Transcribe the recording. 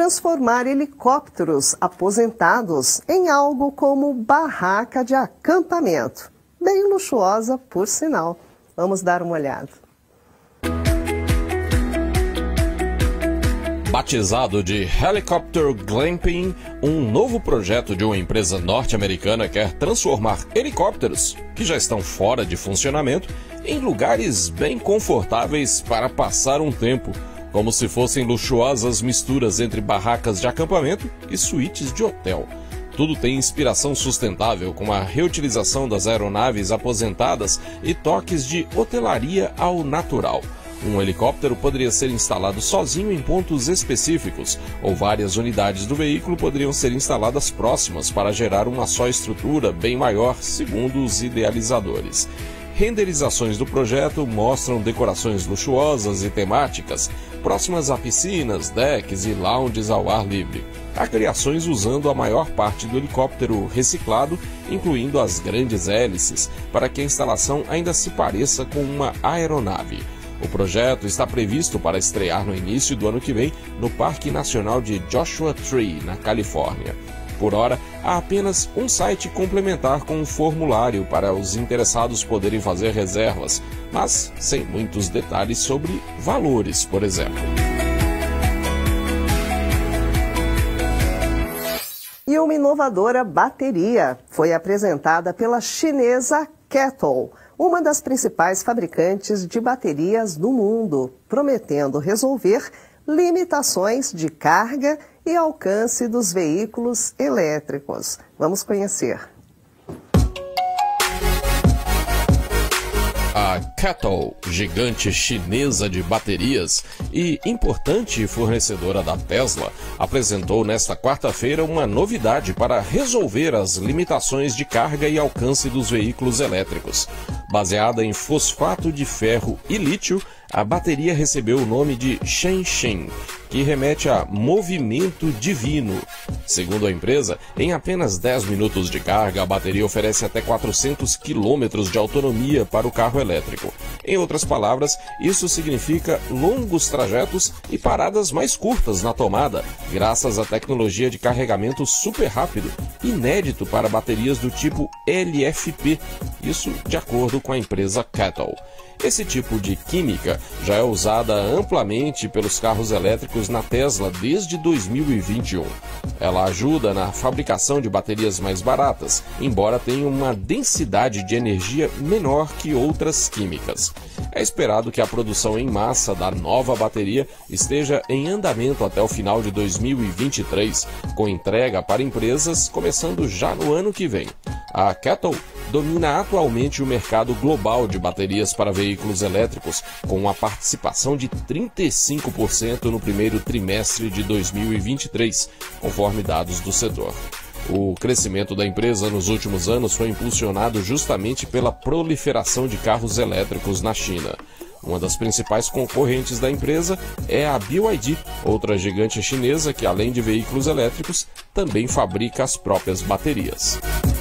transformar helicópteros aposentados em algo como barraca de acampamento. Bem luxuosa, por sinal. Vamos dar uma olhada. Batizado de Helicopter Glamping, um novo projeto de uma empresa norte-americana quer transformar helicópteros, que já estão fora de funcionamento, em lugares bem confortáveis para passar um tempo, como se fossem luxuosas misturas entre barracas de acampamento e suítes de hotel. Tudo tem inspiração sustentável, com a reutilização das aeronaves aposentadas e toques de hotelaria ao natural. Um helicóptero poderia ser instalado sozinho em pontos específicos, ou várias unidades do veículo poderiam ser instaladas próximas para gerar uma só estrutura bem maior, segundo os idealizadores. Renderizações do projeto mostram decorações luxuosas e temáticas, próximas a piscinas, decks e lounges ao ar livre. Há criações usando a maior parte do helicóptero reciclado, incluindo as grandes hélices, para que a instalação ainda se pareça com uma aeronave. O projeto está previsto para estrear no início do ano que vem no Parque Nacional de Joshua Tree, na Califórnia. Por hora, há apenas um site complementar com um formulário para os interessados poderem fazer reservas, mas sem muitos detalhes sobre valores, por exemplo. E uma inovadora bateria foi apresentada pela chinesa Kettle, uma das principais fabricantes de baterias do mundo, prometendo resolver limitações de carga e alcance dos veículos elétricos. Vamos conhecer. A Kettle, gigante chinesa de baterias e importante fornecedora da Tesla, apresentou nesta quarta-feira uma novidade para resolver as limitações de carga e alcance dos veículos elétricos. Baseada em fosfato de ferro e lítio, a bateria recebeu o nome de Shenshen, que remete a movimento divino. Segundo a empresa, em apenas 10 minutos de carga, a bateria oferece até 400 km de autonomia para o carro elétrico. Em outras palavras, isso significa longos trajetos e paradas mais curtas na tomada, graças à tecnologia de carregamento super rápido, inédito para baterias do tipo LFP, isso de acordo com a empresa Kettle. Esse tipo de química já é usada amplamente pelos carros elétricos na Tesla desde 2021. Ela ajuda na fabricação de baterias mais baratas, embora tenha uma densidade de energia menor que outras químicas. É esperado que a produção em massa da nova bateria esteja em andamento até o final de 2023, com entrega para empresas começando já no ano que vem. A Kettle domina atualmente o mercado global de baterias para veículos elétricos, com uma participação de 35% no primeiro trimestre de 2023, conforme dados do setor. O crescimento da empresa nos últimos anos foi impulsionado justamente pela proliferação de carros elétricos na China. Uma das principais concorrentes da empresa é a BYD, outra gigante chinesa que, além de veículos elétricos, também fabrica as próprias baterias.